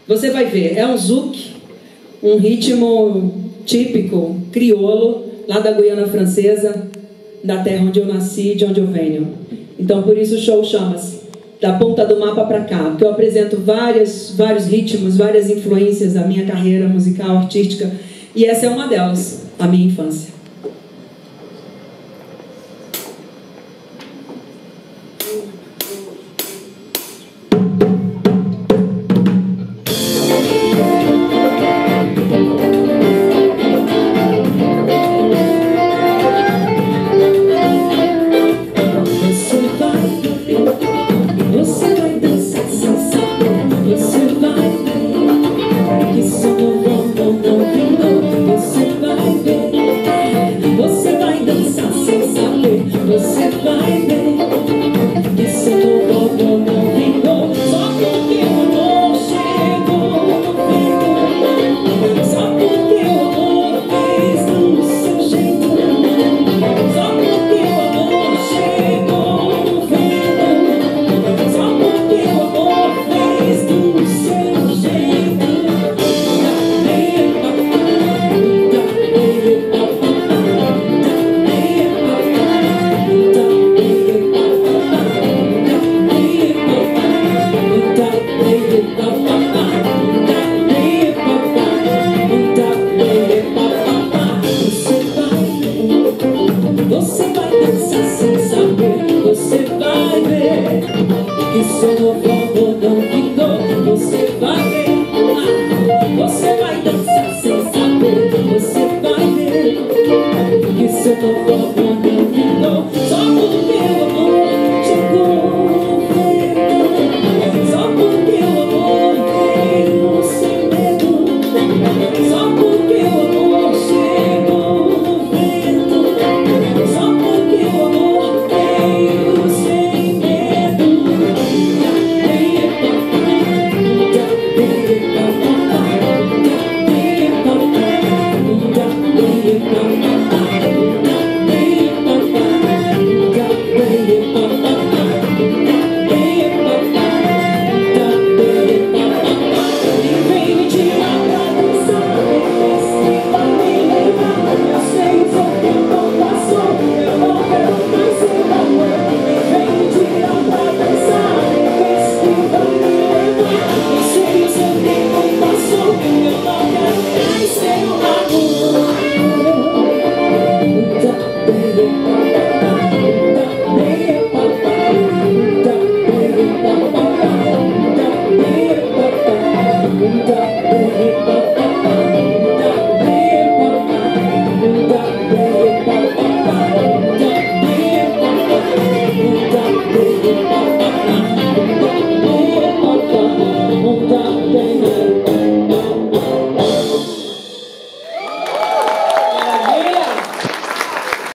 Você vai ver, é um zouk, um ritmo típico, crioulo, lá da Guiana Francesa, da terra onde eu nasci, de onde eu venho. Então, por isso o show chama-se Da Ponta do Mapa para Cá, porque eu apresento vários ritmos, várias influências da minha carreira musical, artística, e essa é uma delas, a minha infância.